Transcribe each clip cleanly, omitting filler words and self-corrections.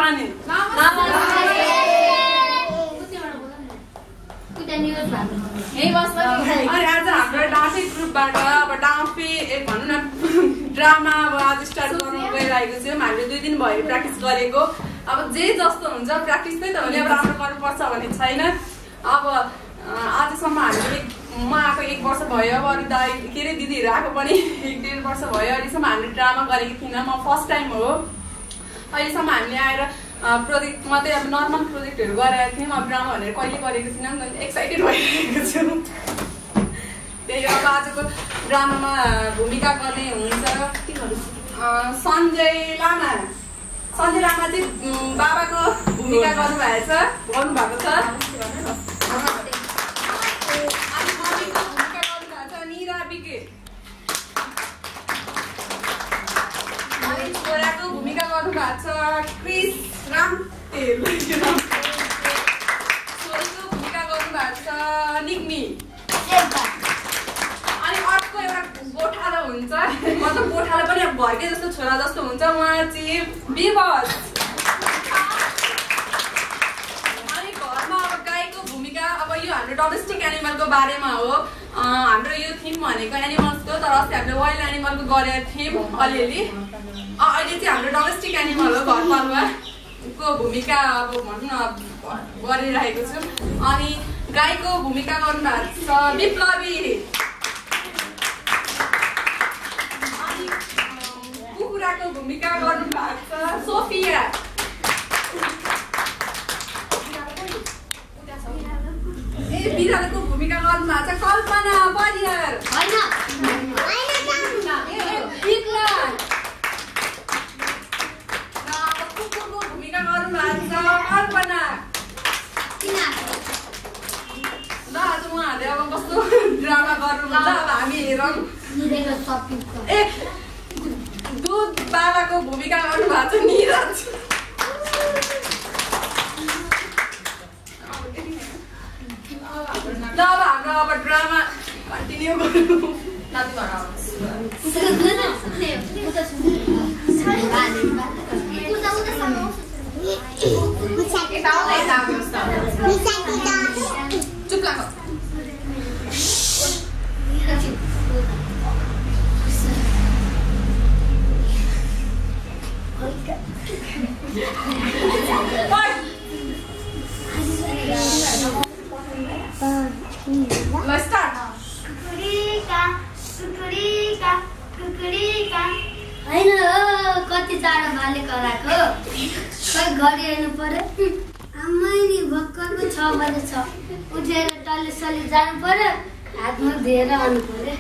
ताने यही बस्छ अनि आज हाम्रो डान्फे ग्रुपबाट अब डान्फे भनौँ न ड्रामा अब आज स्टार्ट गर्नु गइरहेको छौँ। हामीले 2 दिन भयो प्र्याक्टिस गरेको। अब जे जस्तो हुन्छ प्र्याक्टिस चाहिँ त भने अब राम्रो गर्नुपर्छ भन्ने छैन। अब आजसम्म हामीले म आएको 1 वर्ष भयो, अब अरू दाइ के अरे दिदीहरू आएको पनि 1-1.5 वर्ष भयो। अहिलेसम्म हामीले ड्रामा गरेको थिइनँ, म फर्स्ट टाइम हो। अहिलेसम्म हामीले आएर प्रोजेक्ट मात्रै अब नर्मल प्रोजेक्टहरू गरेका थियौँ। अब ड्रामा भनेर कहिले गरेको थिइनँ नि त, एक्साइटेड भइरहेको छु। त्यही अब आजको ड्रामामा भूमिका गर्ने हुन्छ सञ्जय लामा। सञ्जय लामा चाहिँ बाबाको भूमिका गर्नुभएको छ। अनि मम्मीको भूमिका गर्नुभएको छ निरा बिके। अनि छोराको भूमिका गर्नुभएको छ क्रिस रामतेल। छोरीको भूमिका गर्नुभएको छ निग्मी। अनि अर्को एउटा गोठालो हुन्छ, मतलब गोठालो पनि अब घरकै जस्तो छोरा जस्तो हुन्छ, उहाँ चाहिँ विवश। अनि घरमा अब गाईको भूमिका, अब यो हाम्रो डोमेस्टिक एनिमलको बारेमा हो। हाम्रो यो थिम भनेको एनिमल्सको, तर अस्ति हामीले वाइल्ड एनिमलको गरेको थियौँ अलिअलि। अहिले चाहिँ हाम्रो डोमेस्टिक एनिमल हो, घरपालुवाको भूमिका अब भनौँ न गरिरहेको छु। अनि गाईको भूमिका गर्नुभएको छ विप्लवी। अनि कुखुराको भूमिका गर्नुभएको छ सोफिया। बिरालोको भूमिका गर्नुभएको छ कल्पना परियार। कुकुरको भूमिका गर्नुभएको छ कल्पना। ल आज उहाँहरूले अब कस्तो ड्रामा गर्नुहुन्छ अब हामी हेरौँ। दुध बाबाको भूमिका गर्नुभएको छ निरज। ल अब हाम्रो अब ड्रामा कन्टिन्यू गरौँ। चुप लाग। Let's start. होइन कति टाढो भाले कराएको खै घडी हेर्नु पर्यो। आमै नि भर्खरको 6 बजे छ, उठेर टल्ली सल्ली जानु पर्यो, हातमा धुएर आउनु पर्यो।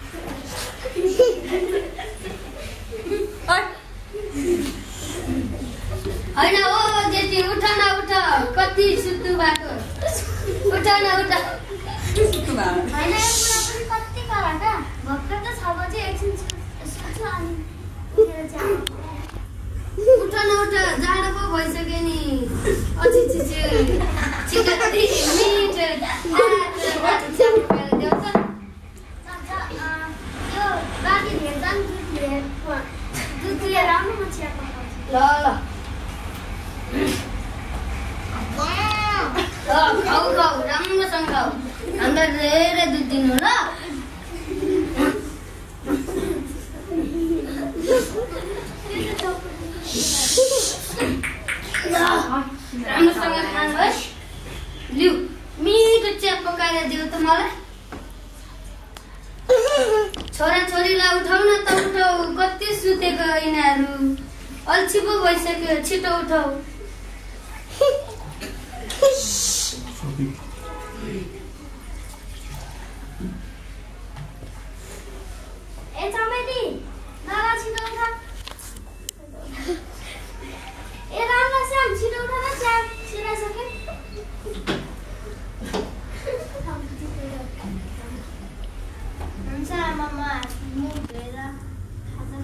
होइन ओ जेठी उठ न उठ, कति सुत्नु भएको, उठ न उठ। होइन यो कुरा पनि कति कराका, भर्खर त 6 बजे एकछिन सुत्छु अनि उठेर जानु। उठ न उठ, जाडो पो भइसक्यो नि। अछि छिछि छिटो मिठो यो बाँकी धेर जानु दुध लिएर आउनु म चिया पकाउँछु। ल खाऊ खाऊ राम्रोसँग खाऊ, हामीलाई धेरै दुध दिनु ल। राम्रोसँग खानुहोस्। लिउ मिठो चिया पकाएर दिउ त मलाई। छोरा छोरीलाई उठाउ न त उठाउ, कति सुतेको यिनीहरू, अल्छी पो भइसक्यो, छिटो उठाउ। ए चमेली नाला छिटो उठा। ए राम्रो श्याम छिटो उठा न, श्याम छिराइसक्यो। हुन्छ आमामा मुख धोएर खाजा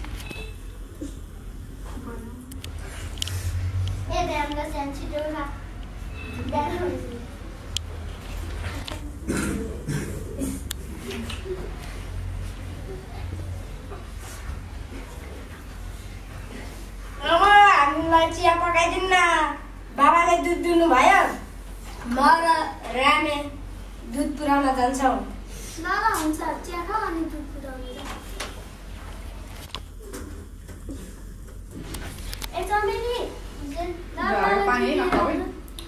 ए ध्यान श्याम छिटो उठा। मलाई चिया पकाइदिनु न। बाबाले दुध दिनु भयो, म र रामे दुध पुर्याउन जान्छौँ। ल ल हुन्छ, चिया खाऊ अनि दुध पुर्याउनु जा। ए चमेली पानी नखाऊ है।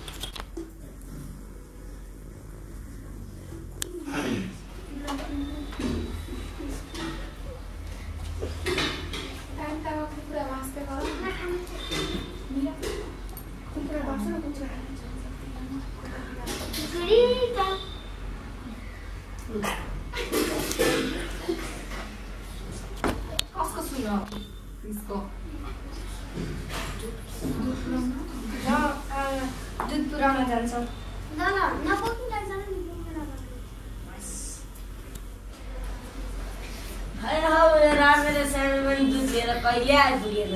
कसको सुन्नु त्यसको दुध पुर्याउन जान्छौँ। ल ल नपोक्नु लाग्छ नि रामेले सानो पनि दुध लिएर कहिले आइपुगेन।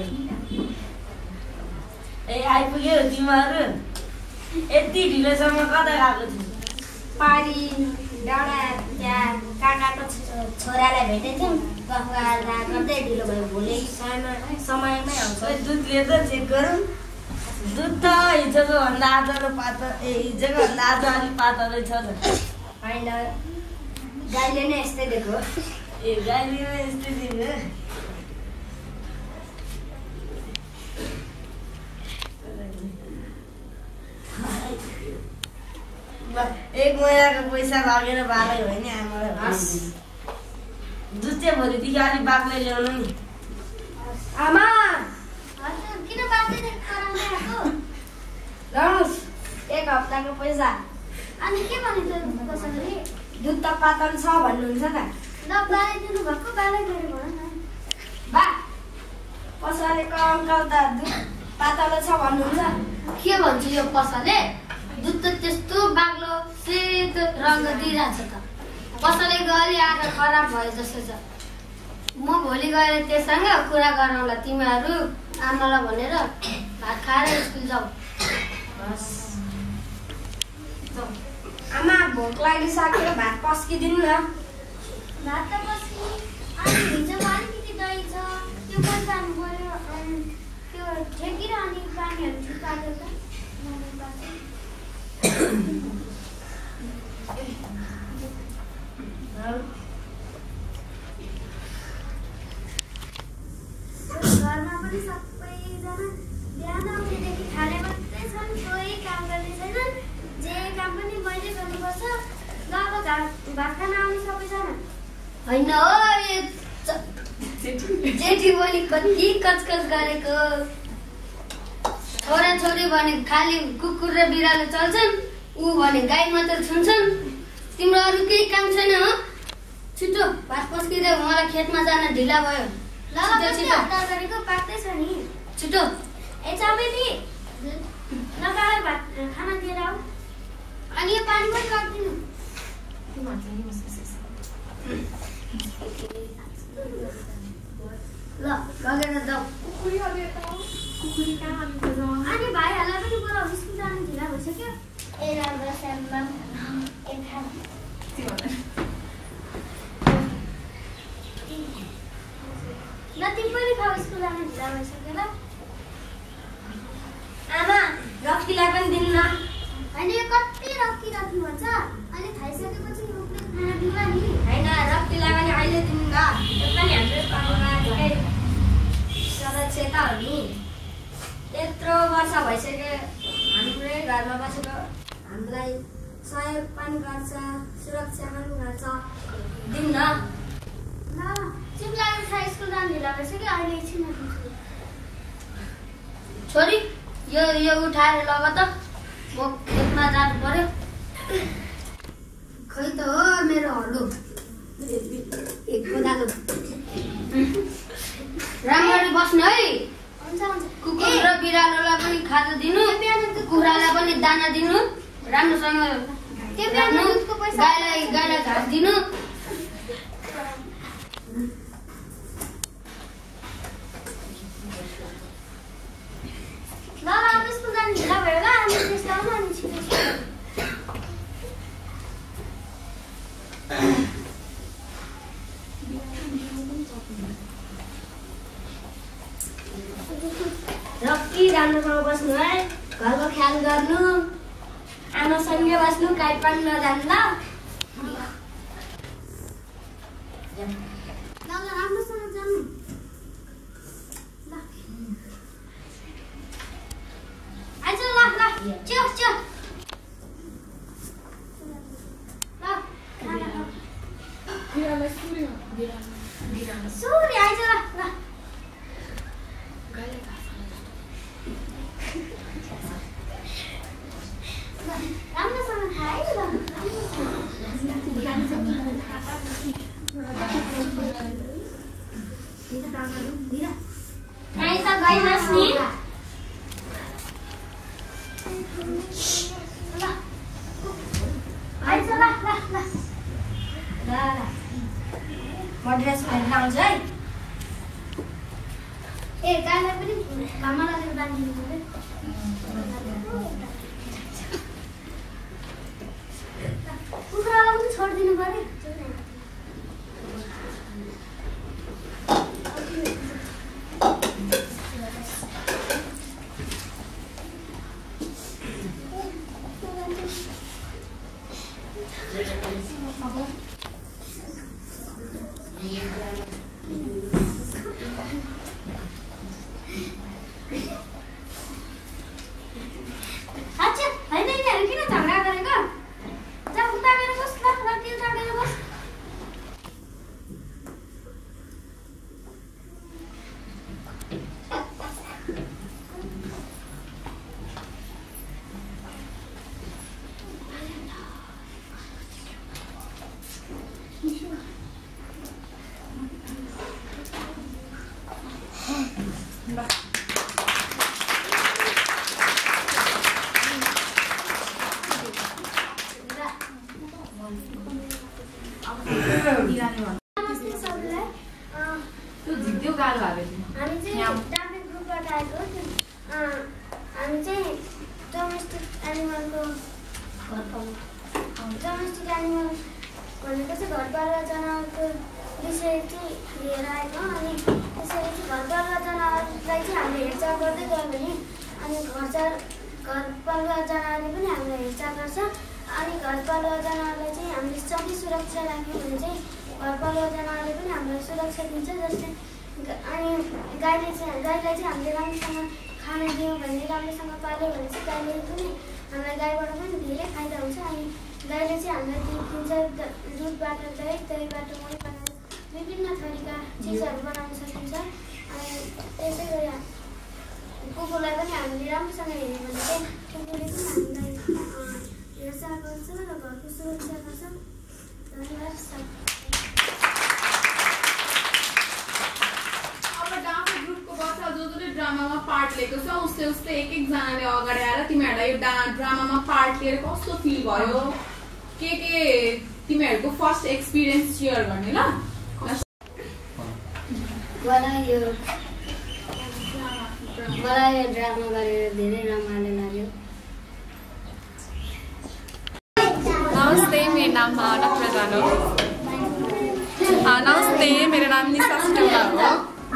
ए आइपुग्यो तिमीहरू? यति ढिलोसम्म कता गएको थियो? पारी डाँडा त्यहाँ काकाको छोरालाई भेटेको थियौँ। गफ गर्दै ढिलो भयो। भोलि समयमै आउँछ। दुध लिएर चेक गरौँ। दुध त हिजोको भन्दा आज त पातलो, हिजोको भन्दा आज अलिक पातलै छ त। होइन, गाईले नै यस्तै दिएको। ए गाईले नै यस्तै दिएको। एक महिनाको पैसा लगेर बालै हो नि आमालाई। दुध चाहिँ भोलिदेखि अलिक बाक्लै ल्याउनु नि। आमा किन बाँच्दै कराउँदै आएको? ल्याउनुहोस् 1 हप्ताको पैसा। अनि के भने त कसरी? दुध त पातल छ भन्नुहुन्छ त। ल बाले दिनु भएको बाले गरे भन न। बा पसलेको अङ्कल त दुध पातल छ भन्नुहुन्छ। के भन्छ यो पसले? दुध त त्यस्तो बाक्लो सेतो रङ दिइरहेछ त। पसले गरी आएर खराब भयो जस्तो छ। म भोलि गएर त्योसँग कुरा गरौँला। तिमीहरू आमालाई भनेर भात खाएर स्कुल जाऊ। आमा भोक लागिसक्यो, भात पस्किदिनु न। भात त पस्कि अनि हिजोमा अलिकति दही छ, त्यो पनि खानु पर्यो। त्यो ठेकेर अनि पानीहरू ठिकाल्यो त घरमा पनि सबैजना बिहान उठेदेखि खाने मात्रै छन्, कोही काम गर्ने छैनन्। जे काम पनि मैले गर्नुपर्छ। ल अब भात खान आउने सबैजना। होइन हो, यो जेठी पनि कति कचकच गरेको। छोरा छोरी भने खालि कुकुर र बिरालो चल्छन्, ऊ भने गाई मात्र छुन्छन्। तिम्रो अरू केही काम छैन हो? छिटो भात पस्किँदै मलाई खेतमा जान ढिला भयो। गरेको पाक्दै छ नि। छिटो ए चमेली लगाएर भात खाना दिएर आऊ। अनि यो पानी पनि काट्दिनु। ल लगेर जाऊ। अनि भाइहरूलाई पनि बोलाऊ, स्कुल जानु ढिला भइसक्यो। ए राम्रो सानो ल तिमी पनि खाऊ, स्कुल जानु ढिला भइसक्यो। ल आमा रक्कीलाई पनि दिनु न। होइन यो कति रक्की रक्की भन्छ। अनि खाइसकेपछि रुखले खाना दिउँला नि। होइन रक्कीलाई पनि अहिले दिनु न। त्यो पनि हाम्रो परिवारकै सदस्य हो नि। यत्रो वर्ष भइसक्यो हाम्रै घरमा बसेको, हामीलाई सहयोग पनि गर्छ, सुरक्षा पनि गर्छ। दिनु न। ल तिमीलाई स्कुल जानु ढिला भइसक्यो, अहिले एकछिन छोरी यो उठाएर लग त, म खेतमा जानु पर्यो। खै त हो मेरो हलो एक कोदालो। राम्ररी बस्नु है। कुकुर र बिरालोलाई पनि खाजा दिनु, कुखुरालाई पनि दाना दिनु, राम्रोसँग गाईलाई घाँस दिनु। ल अब स्कुल जानु ढिला भयो ल, हामी त्यसलाई आउनु अनि छिटो छिटो। रक्की कि राम्रोसँग बस्नु है, घरको ख्याल गर्नु, आमासँगै बस्नु, काहीँ पनि नजानु ल। राम्रोसँग जानु ल। आइज ल ल च्यो च्यो ल सूर्य आइज ल ल। राम्रोसँग खाए ल। आइज गइहास् नि। ल आइज ल ल ल ल। म ड्रेस पहेरेर आउँछु है। ए गाईलाई पनि घाममा लगेर बाँधिदिनु पर्यो। कुखुरालाई पनि छोडिदिनु पर्यो। डान्फे ग्रुपबाट आएको। हामी चाहिँ डोमेस्टिक एनिमलको डोमेस्टिक एनिमल भनेको चाहिँ घरपालुवा जनावरको विषय चाहिँ लिएर आएको। अनि त्यसरी चाहिँ घरपालुवा जनावरलाई चाहिँ हामीले हेरचाह गर्दै गयो भने अनि घरपालुवा जनावरले पनि हामीलाई हेरचाह गर्छ। अनि घरपालुवा जनावरलाई चाहिँ हामीले सबै सुरक्षा राख्यौँ भने चाहिँ घरपालुवा जनावरले पनि हामीलाई सुरक्षा दिन्छ। जस्तै अनि गाईलाई चाहिँ हामीले राम्रोसँग खाना दियौँ भने, राम्रोसँग पाल्यो भने चाहिँ गाईले पनि हामीलाई गाईबाट पनि धेरै फाइदा हुन्छ। अनि गाईले चाहिँ हामीलाई दुध दिन्छ। दुधबाट दही, दहीबाट मही बनाएर विभिन्न थरीका चिजहरू बनाउन सकिन्छ। अनि त्यसै गरी कुकुरलाई पनि हामीले राम्रोसँग हेऱ्यौँ भने चाहिँ कुकुरले पनि हामीलाई हेरचाह गर्छ र घरको सुरक्षा गर्छ। धन्यवाद। जसले ड्रामामा पार्ट लिएको छ उस्तै एक-एकजनाले अगाडि आएर तिमीहरूलाई यो ड्रामामा पार्ट लिएर कस्तो फिल भयो, के तिमीहरूको फर्स्ट एक्सपिरियन्स सेयर गर्ने ल। मलाई यो ड्रामा गरेर धेरै रमाइलो लाग्यो। नमस्ते, मेरो नाम नप्रजान हो। नमस्ते, मेरो नाम निशा सुटेला हो।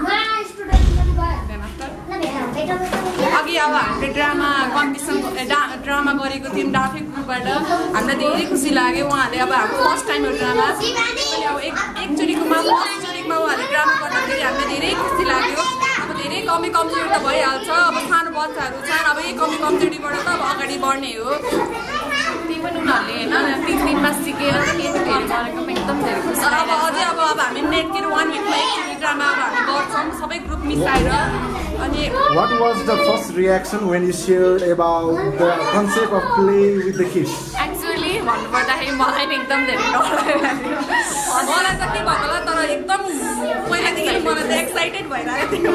अघि अब हामीले ड्रामा कम्पिटिसन ड्रामा गरेको थियौँ डान्फे ग्रुपबाट। हामीलाई धेरै खुसी लाग्यो। उहाँहरूले अब हाम्रो फर्स्ट टाइम हो ड्रामा। अब एकचोटिकोमा फर्स्टचोटिमा उहाँहरूले ड्रामा गर्दाखेरि हामीलाई धेरै खुसी लाग्यो। अब धेरै कमी कमजोरी त भइहाल्छ। अब सानो बच्चाहरू छन्, अब यही कमी कमजोरीबाट त अब अगाडि बढ्ने हो। त्यही पनि उनीहरूले होइन 3 दिनमा सिकेर एकदम धेरै खुसी अब अझै अब हामी नेटतिर 1 विकमा एकचोटि ड्रामा अब हामी गर्छौँ सबै ग्रुप मिसाएर। अनि What was the first reaction when you shared about the concept of play with the kids? Actually भन्नुपर्दाखेरि मलाई नि एकदम धेरै डर लाग्यो। मलाई त के भएको होला, तर एकदम पहिलादेखि मलाई त एक्साइटेड भइरहेको थियो।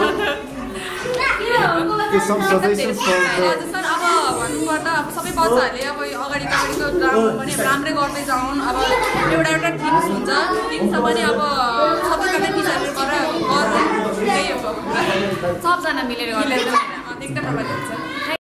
Some suggestions for जस्तो अब भन्नुपर्दा अब सबै बच्चाहरूले अब अगाडिको ड्रामा पनि राम्रै गर्दै जाउन्। अब एउटा टिम्स हुन्छ, टिमसँग पनि अब सबैजना मिलेर गरौँ, त्यही हो। सबजना मिलेर एकदम रमाइलो हुन्छ।